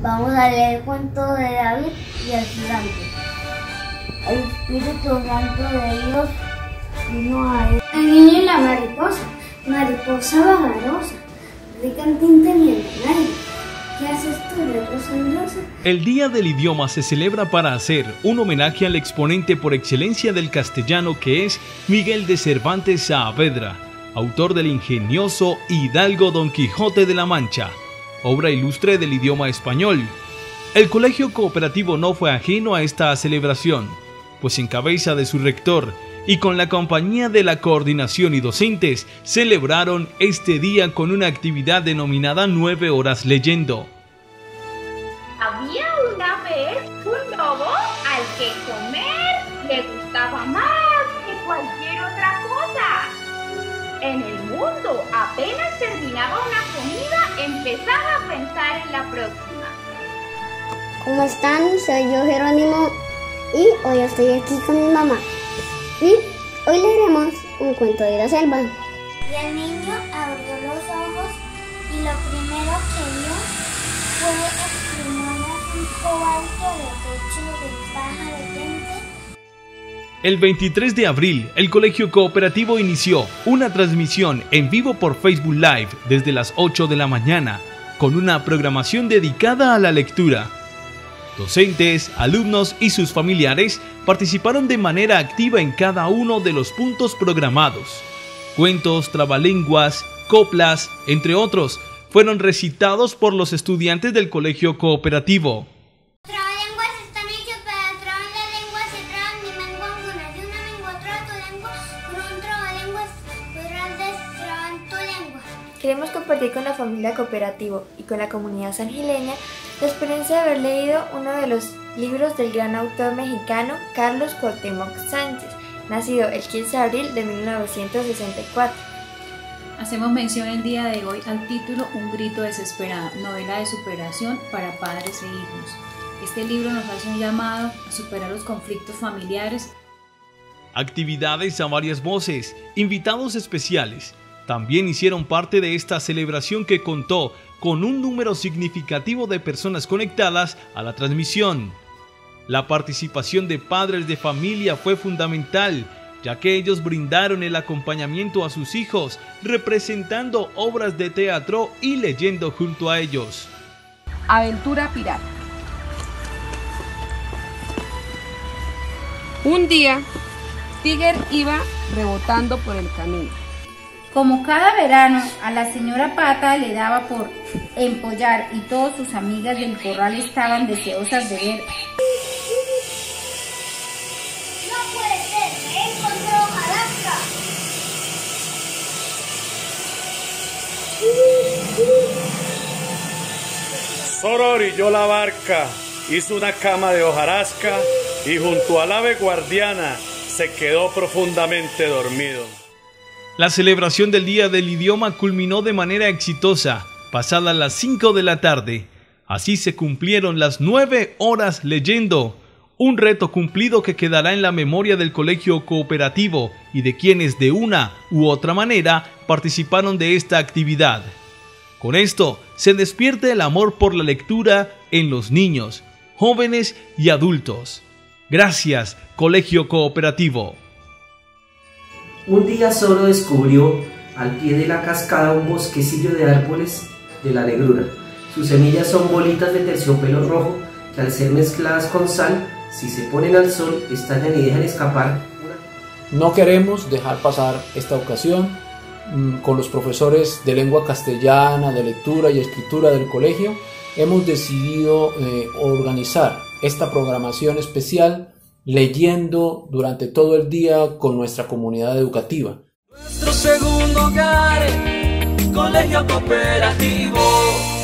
Vamos a leer el cuento de David y el gigante. El Espíritu Santo de Dios vino a él. El niño y la mariposa, mariposa vagarosa, rica en tinta y en aire. ¿Qué haces tú, letra sombrosa? El Día del Idioma se celebra para hacer un homenaje al exponente por excelencia del castellano que es Miguel de Cervantes Saavedra, autor del ingenioso Hidalgo Don Quijote de la Mancha, obra ilustre del idioma español. El Colegio Cooperativo no fue ajeno a esta celebración, pues en cabeza de su rector y con la compañía de la coordinación y docentes, celebraron este día con una actividad denominada 9 horas leyendo. Había una vez un lobo al que comer le gustaba más que cualquier otra cosa. En el mundo, apenas terminaba una comida, empezaba a pensar en la próxima. ¿Cómo están? Soy yo, Jerónimo, y hoy estoy aquí con mi mamá. Y hoy leeremos un cuento de la selva. Y el niño abrió los ojos y lo primero que vio fue el plumón azul alto del pecho del pájaro vente. El 23 de abril, el Colegio Cooperativo inició una transmisión en vivo por Facebook Live desde las 8 de la mañana, con una programación dedicada a la lectura. Docentes, alumnos y sus familiares participaron de manera activa en cada uno de los puntos programados. Cuentos, trabalenguas, coplas, entre otros, fueron recitados por los estudiantes del Colegio Cooperativo. Trabalenguas están hechos para trabar la lengua, se traban ni lengua alguna. Si una lengua traba tu lengua, con un trabalenguas podrás destrabar tu lengua. Queremos compartir con la familia Cooperativo y con la comunidad sangileña la experiencia de haber leído uno de los libros del gran autor mexicano Carlos Cuauhtémoc Sánchez, nacido el 15 de abril de 1964. Hacemos mención el día de hoy al título Un grito desesperado, novela de superación para padres e hijos. Este libro nos hace un llamado a superar los conflictos familiares. Actividades a varias voces, invitados especiales, también hicieron parte de esta celebración que contó con un número significativo de personas conectadas a la transmisión. La participación de padres de familia fue fundamental, ya que ellos brindaron el acompañamiento a sus hijos, representando obras de teatro y leyendo junto a ellos. Aventura pirata. Un día, Tiger iba rebotando por el camino. Como cada verano, a la señora Pata le daba por empollar y todas sus amigas del corral estaban deseosas de ver. ¡No puede ser! ¡He encontrado hojarasca! Solo orilló la barca, hizo una cama de hojarasca y junto al ave guardiana se quedó profundamente dormido. La celebración del Día del Idioma culminó de manera exitosa, pasadas las 5 de la tarde. Así se cumplieron las 9 horas leyendo, un reto cumplido que quedará en la memoria del Colegio Cooperativo y de quienes de una u otra manera participaron de esta actividad. Con esto se despierta el amor por la lectura en los niños, jóvenes y adultos. Gracias, Colegio Cooperativo. Un día solo descubrió al pie de la cascada un bosquecillo de árboles de la negrura. Sus semillas son bolitas de terciopelo rojo que al ser mezcladas con sal, si se ponen al sol, estallan y dejan escapar. No queremos dejar pasar esta ocasión. Con los profesores de lengua castellana, de lectura y escritura del colegio, hemos decidido organizar esta programación especial leyendo durante todo el día con nuestra comunidad educativa. Nuestro segundo hogar, Colegio Cooperativo.